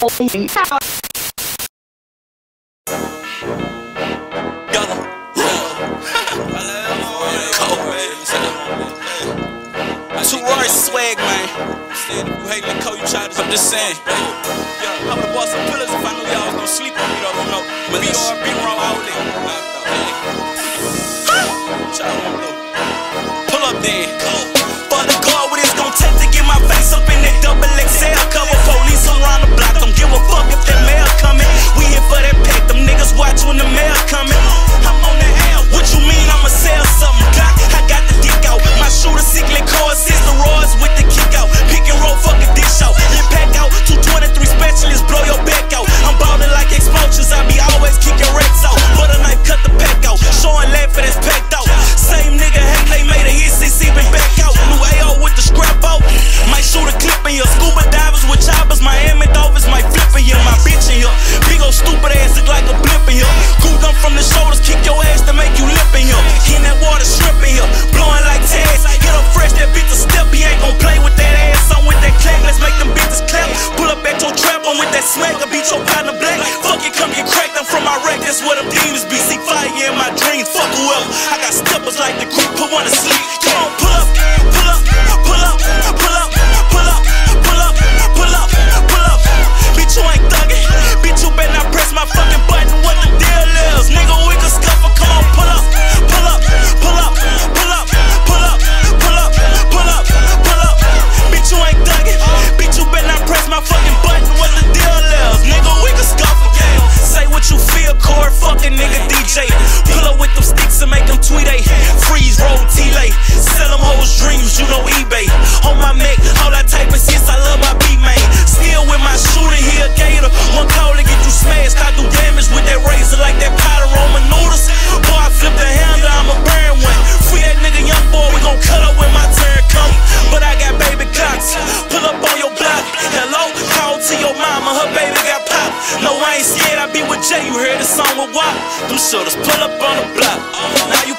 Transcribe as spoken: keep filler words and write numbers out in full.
Two Roy swag, man. You hate the code, you try to. I'm just saying. Yeah, I would've bought some pillars if I knew y'all was gonna sleep on me, though. You know, B R B wrong outlet. Pull up then. For the guard, what it's gonna take to get my face up in that double X L cover. Police around the block, don't give a fuck if that mail coming. We here for that pack, them niggas watch when the mail coming. I'm on the air, what you mean I'ma sell something? God, I got the dick out. My shooter sickly car assist the roars with the kick out. Pick and roll, fuck a dish out. Lip pack out, two twenty-three specialists, blow your back out. I'm ballin' like explosions, I be always kicking wrecks out. Butter knife, cut the pack out. Showing laugh for that's packed out. Same nigga, hate they made a hit, C C been back out. New A O with the scrap out. Might shoot a clip in here. Scuba divers with choppers, Miami Dolphins might flip in here. My bitch in here. Big ol' stupid ass look like a blip in here. Cool gun from the shoulders, kick your ass to make you lip in here. In that water, shrimp in here. Blowing like Taz. Hit up fresh, that bitch a step. He ain't gon' play with that ass. I'm with that clack, let's make them bitches clap. Pull up at your trap, I'm with that smack. I beat your partner black. Fuck it, come get cracked. I'm from Iraq, that's where them demons be. See fire in my dreams, fuck whoever. I got steppers like the creep, put one to sleep. Come on, pull up, pull up, pull up, pull up, pull up, pull up, pull up, pull up. Bitch, you ain't thuggin'. Bitch, you better not press my fucking button. What the deal is? Nigga, we can scuffle. Come on, pull up, pull up, pull up, pull up, pull up, pull up, pull up, pull up. Bitch, you ain't thuggin'. Bitch, you better not press my fucking button. What the deal is? Nigga, we can scuffle. Yeah. Say what you feel, Corey. Fucking nigga D J. Pull up with them sticks and make them tweet a freeze, roll, T-lay. Sell them hoes dreams, you know eBay. On my Mac, all I type is yes, I love my beat, man. Still with my shooter here, gator. One call to get you smashed. I do damage with that razor like that powder on my noodles. Boy, I flip the handle, I'm a burn one. Free that nigga, young boy, we gon' cut up when my turn come. But I got baby cocks. Pull up on your block. Hello, call to your mama, her baby got popped. No, I ain't scared, I be with Jay. You heard the song with W A P. Them shooters pull up on the block. Now you